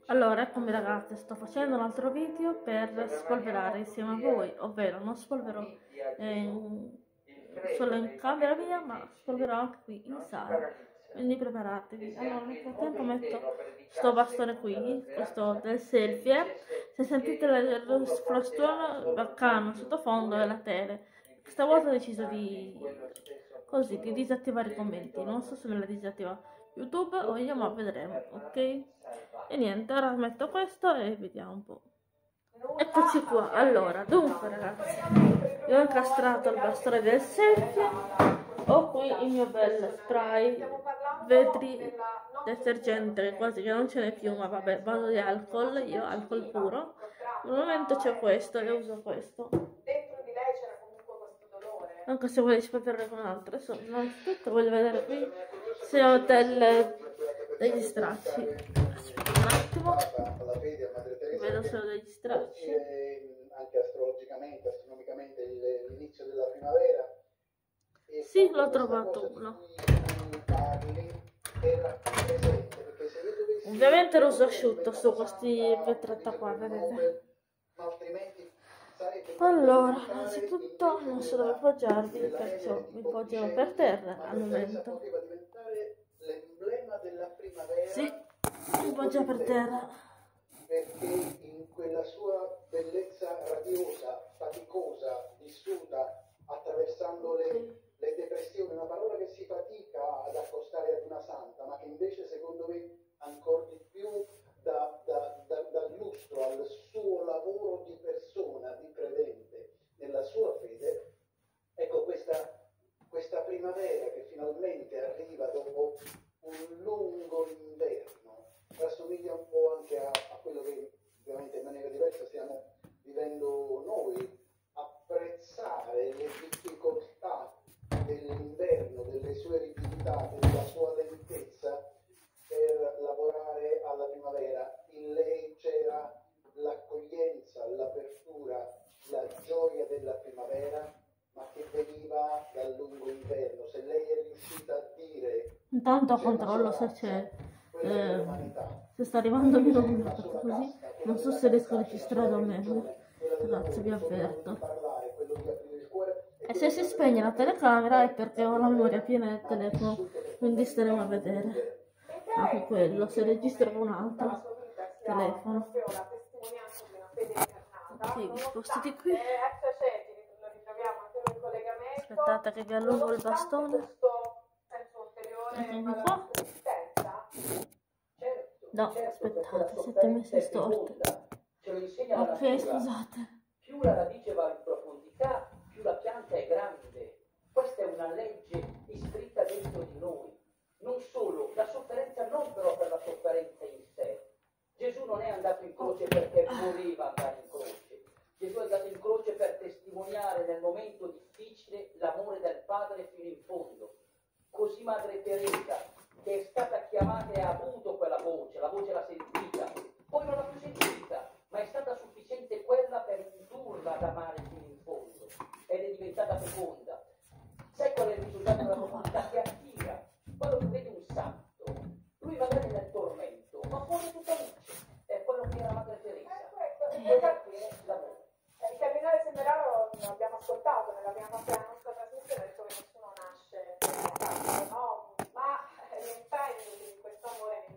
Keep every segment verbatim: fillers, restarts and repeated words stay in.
Allora, eccomi ragazzi, sto facendo un altro video per spolverare insieme a voi, ovvero non spolverò eh, solo in camera mia, ma spolverò anche qui in sala, quindi preparatevi. Allora, nel frattempo metto sto bastone qui, questo del selfie, se sentite il frastuono baccano sottofondo è la tele. Questa volta ho deciso di, così, di disattivare i commenti, non so se me la disattiva YouTube o io, ma vedremo, ok? E niente, ora metto questo e vediamo un po'. Eccoci qua. Allora, dunque ragazzi, io ho incastrato il bastone del selfie, ho qui il mio bel spray vetri detergente, che quasi che non ce n'è più, ma vabbè, vado di alcol, io alcol puro. Al momento c'è questo e uso questo, anche se voglio spolverare con altro. Adesso innanzitutto voglio vedere qui se ho delle, degli stracci. Aspetta un attimo, vedo se ho degli stracci. Anche astrologicamente, astronomicamente l'inizio della primavera. Sì, l'ho trovato uno. Ovviamente l'uso asciutto su questi vetretta qua, vedete? Allora, innanzitutto non so dove appoggiarvi, perciò mi appoggerò per terra al momento. Sì, mi appoggio per terra. Perché in quella sua bellezza radiosa, faticosa, vissuta, attraversando le, le depressioni, una parola che si fatica ad accostare ad una santa, ma che invece secondo me ancora di più dà, dà, dà, dà lustro al suo lavoro di persona, di credente, nella sua fede. Ecco, questa, questa primavera che finalmente arriva dopo un lungo inverno, rassomiglia un po' anche a, a quello che ovviamente in maniera diversa stiamo vivendo noi, apprezzare le difficoltà dell'inverno, delle sue rigidità, della sua lentezza per lavorare alla primavera. In lei c'era l'accoglienza, l'apertura, la gioia della primavera, ma che veniva dal lungo inverno. Se lei è riuscita a dire... Intanto controllo se c'è... Eh, se sta arrivando il mio numero, così non so se riesco a registrare o meno. Ragazzi, vi avverto. E se si spegne la telecamera è perché ho la memoria piena del telefono, quindi staremo a vedere anche quello, se registro con un altro telefono. Ok, vi spostati qui. Aspettate che vi allungo il bastone. Eccomi qua. No, aspettate, siete messi storte. Ok, scusate. Più la radice va in profondità, più la pianta è grande. Questa è una legge iscritta dentro di noi. Non solo, la sofferenza non però per la sofferenza in sé. Gesù non è andato in croce perché voleva andare in croce. Gesù è andato in croce per testimoniare nel momento difficile l'amore del Padre fino in fondo. Così Madre Teresa, che è stata chiamata e ha avuto quella voce, la voce l'ha sentita, poi non l'ha più sentita, ma è stata sufficiente quella per indurla ad amare fino in fondo ed è diventata feconda. Sai qual è il risultato della fecondità? Che attira. Quando tu vedi un santo, lui magari è nel tormento, ma fuori tutta luce, è quello che era Madre Teresa. Questo è l'amore. Il cardinale Semeraro l'abbiamo ascoltato nella prima parte della nostra trasmissione, ha detto che nessuno nasce, no? Ma l'impegno di questo amore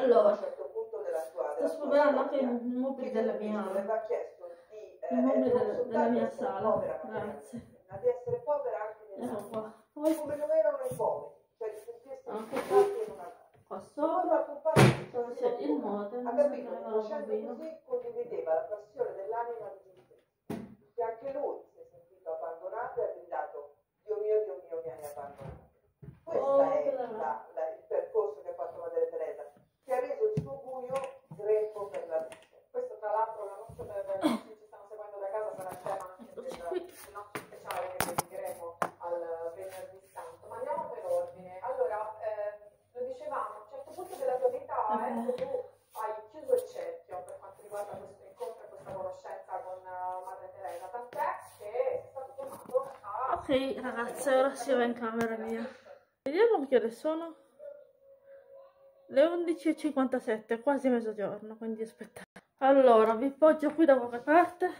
Allora, a un certo punto della sua, sto della sua spolverando anche i storia, mobili che della Gesù mia, Cristo le aveva chiesto di i eh, mobili non della, della soltanto mia essere sala. povera Grazie. materialmente, ma di essere povera anche Ecco nell'anima, qua. Poi come lo erano i poveri, cioè di sentirsi anche accompagnati qui, in una casa. qua E poi sopra, va accompagnato dove c'è il modem, ha sempre capito che avevano un facendo bambino. così condivideva la passione dell'anima di Gesù, che anche lui si è sentito abbandonato e ha gridato: Dio mio, Dio mio, mi hai abbandonato. Questo Oh, è quella là. la- la- il percorso che ha fatto Madre Teresa, che ha reso il suo buio greco per la luce. Questo tra l'altro la nostra per i nostri che ci stanno seguendo da casa sarà il tema anche del, Eccoci qui. del nostro speciale che dedicheremo al venerdì santo. Ma andiamo per ordine. Allora, eh, lo dicevamo, a un certo punto della tua vita ecco, tu hai chiuso il cerchio per quanto riguarda questo incontro e questa conoscenza con uh, Madre Teresa, tant'è che sei stato chiamato a... Ok ragazze, ora si va in camera mia. Vediamo che ore sono. Le undici e cinquantasette, quasi mezzogiorno, quindi aspettate. Allora, vi poggio qui da qualche parte.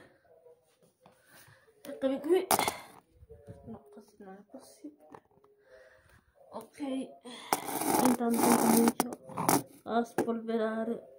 Eccomi qui. No, così non è possibile. Ok, intanto comincio a spolverare.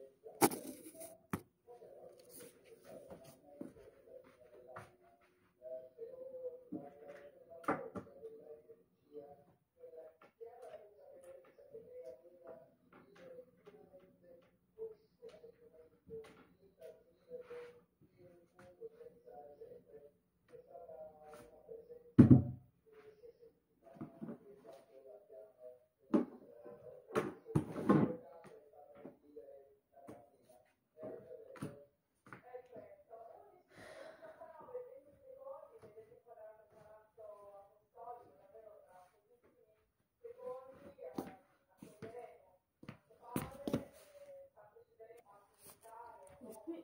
Qui.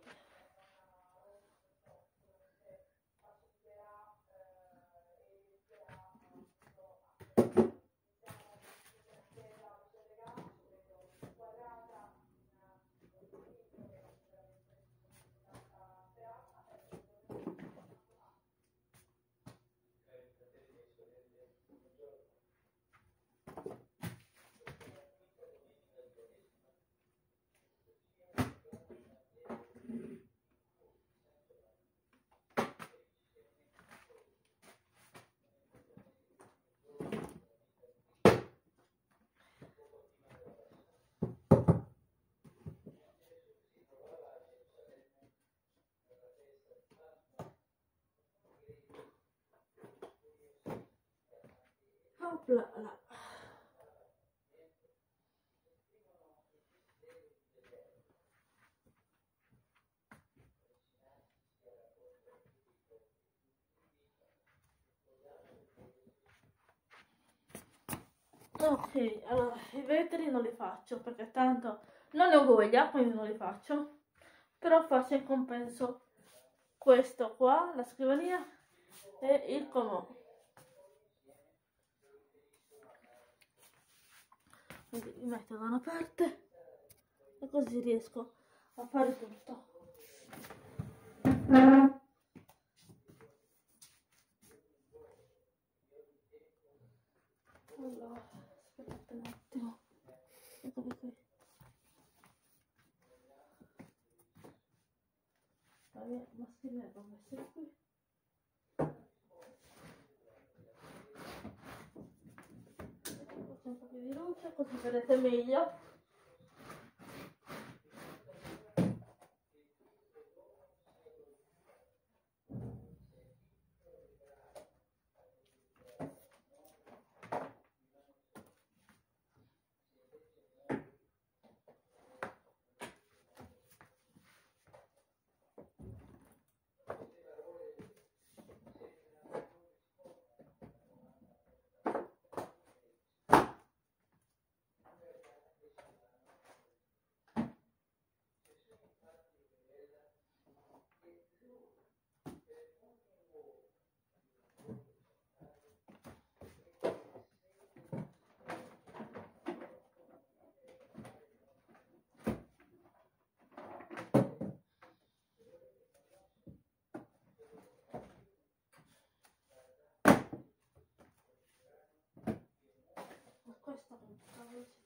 Opla, là. Ok, allora i vetri non li faccio perché tanto non ne ho voglia, quindi non li faccio. Però faccio in compenso questo qua, la scrivania e il comò. Quindi li metto da una parte e così riesco a fare tutto. Allora, aspettate un attimo. Eccomi qui. La mia mascherina l'ho messa qui. Faccio un po' più di luce così vedete meglio.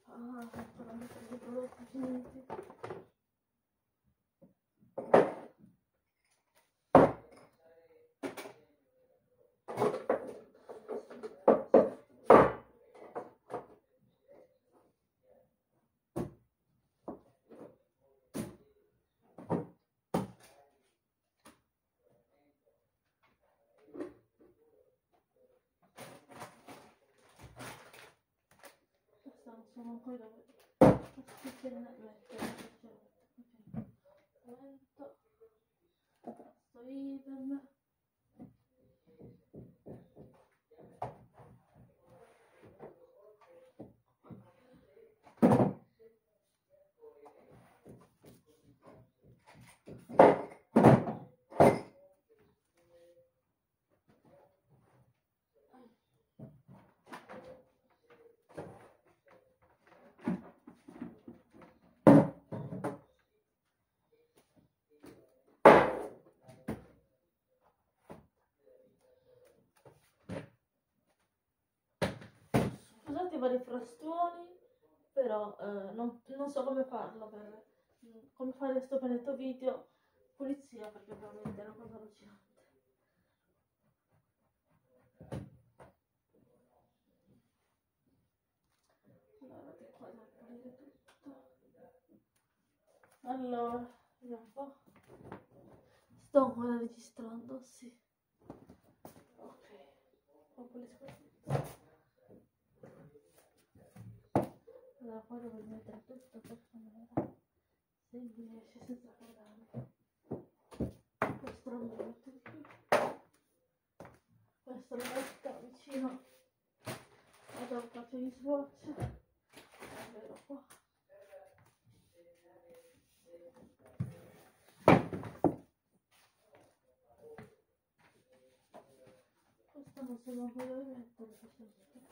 Ah, ecco la mettere dei prodotti finiti. Questa non sono ancora dove mettere perché ok. Momento. Sto idem. Scusate i vari frastuoni, però eh, non, non so come farlo per come fare questo benedetto video pulizia, perché ovviamente è una cosa allucinante. Allora di qua devo pulire tutto. Allora, vediamo un po'. Sto ancora registrando, sì. Ok, ho pulisco tutto. Allora qua devo mettere tutto per fare se mi riesce senza programmi. Questo lo metto qui. Questo lo metto vicino a dove faccio gli swatch. Ovvero qua. Questo non so manco dove mettere, questo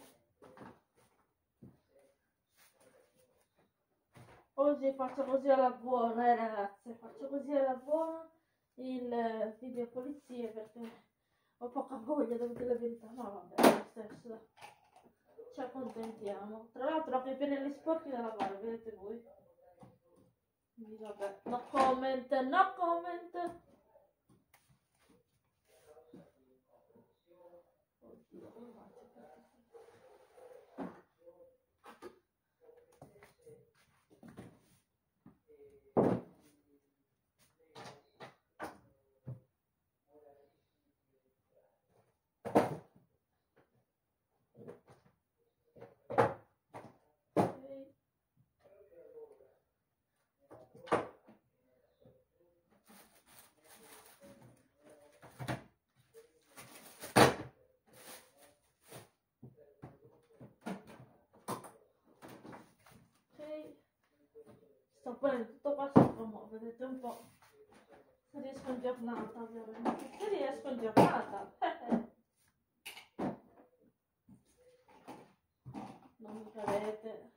oggi faccio così alla buona, eh ragazze, faccio così alla buona il video pulizie perché ho poca voglia, devo dire la verità, ma vabbè, lo stesso, ci accontentiamo. Tra l'altro ho i pennelli sporchi da lavare, vedete voi? Quindi vabbè, no comment, no comment. Oddio, come faccio? Sto ponendo tutto qua sopra, mo, vedete un po'. Se riesco in giornata, ovviamente. Se riesco in giornata. Non mi credete.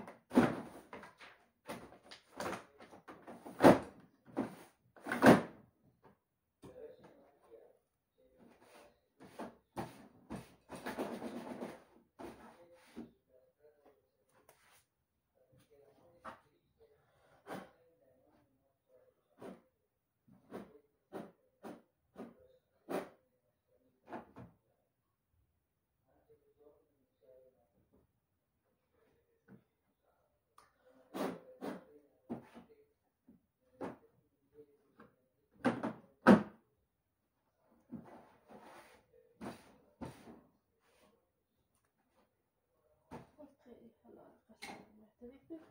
Allora, questo lo metto di qui.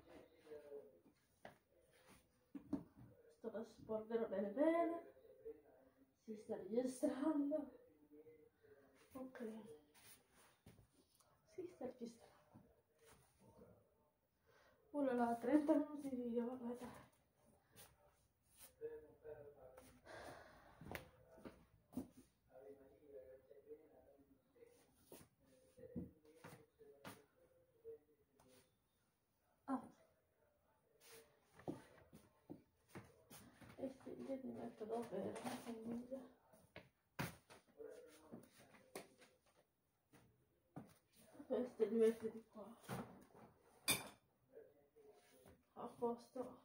Questo lo spolvero bene bene. Si sta registrando. Ok. Si sta registrando. Oh là là, trenta minuti di video, vabbè dai. Io mi metto dove la famiglia. Queste li metto di qua. posto.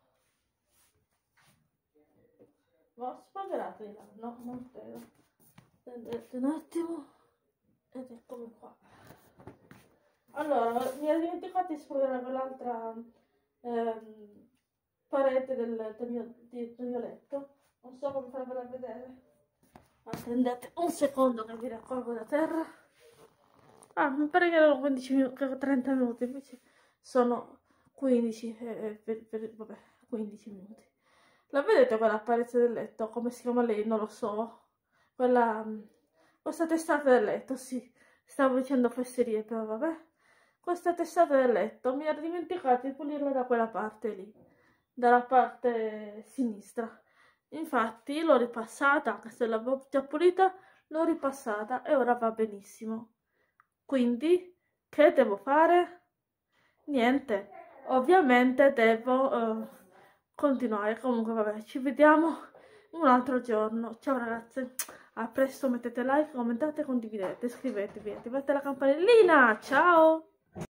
Ma ho spolverato di là? No, non credo. Attendete un attimo. Ed eccomi qua. Allora, mi ero dimenticato di spolverare quell'altra ehm, parete del, del, mio, del mio letto. Non so come farvela vedere. Attendete un secondo che vi raccolgo da terra. Ah, mi pare che erano quindici minuti, trenta minuti, invece sono quindici, eh, per, per, vabbè, quindici minuti. La vedete quella parete del letto? Come si chiama lei? Non lo so. Quella, questa testata del letto, sì. Stavo dicendo fesserie, però vabbè. Questa testata del letto, mi ero dimenticato di pulirla da quella parte lì, dalla parte sinistra. Infatti l'ho ripassata, anche se l'avevo già pulita, l'ho ripassata e ora va benissimo. Quindi, che devo fare? Niente, ovviamente devo uh, continuare. Comunque vabbè, ci vediamo un altro giorno. Ciao ragazze, a presto, mettete like, commentate, condividete, iscrivetevi, attivate la campanellina. Ciao!